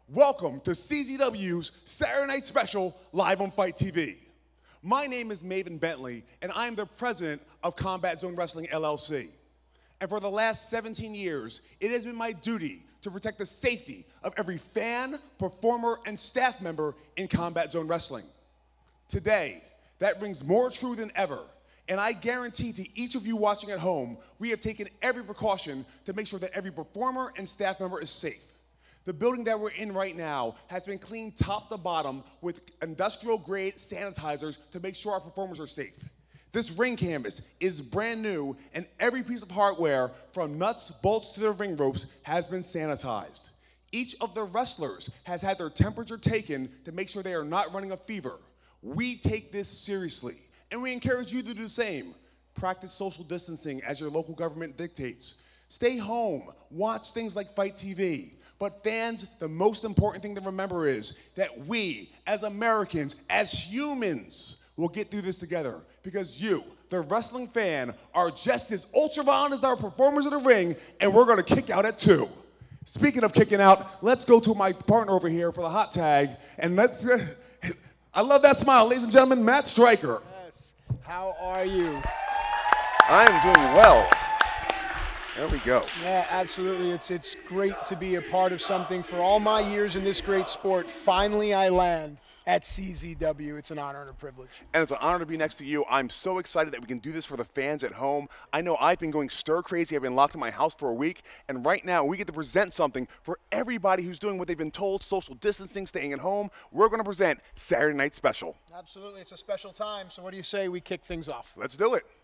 Welcome to CZW's Saturday Night Special live on FITE TV. My name is Maven Bentley, and I'm the president of Combat Zone Wrestling LLC. And for the last 17 years, it has been my duty to protect the safety of every fan, performer, and staff member in Combat Zone Wrestling. Today, that rings more true than ever, and I guarantee to each of you watching at home, we have taken every precaution to make sure that every performer and staff member is safe. The building that we're in right now has been cleaned top to bottom with industrial-grade sanitizers to make sure our performers are safe. This ring canvas is brand new, and every piece of hardware, from nuts, bolts to the ring ropes, has been sanitized. Each of the wrestlers has had their temperature taken to make sure they are not running a fever. We take this seriously, and we encourage you to do the same. Practice social distancing as your local government dictates. Stay home, watch things like FITE TV. But fans, the most important thing to remember is that we, as Americans, as humans, will get through this together, because you, the wrestling fan, are just as ultra-violent as our performers in the ring, and we're gonna kick out at 2. Speaking of kicking out, let's go to my partner over here for the hot tag, and let's, I love that smile, ladies and gentlemen, Matt Striker. Yes, how are you? I am doing well. There we go. Yeah, absolutely. It's great to be a part of something. For all my years in this great sport, finally I land at CZW. It's an honor and a privilege. And it's an honor to be next to you. I'm so excited that we can do this for the fans at home. I know I've been going stir crazy. I've been locked in my house for a week, and right now we get to present something for everybody who's doing what they've been told, social distancing, staying at home. We're going to present Saturday Night Special. Absolutely. It's a special time. So what do you say we kick things off? Let's do it.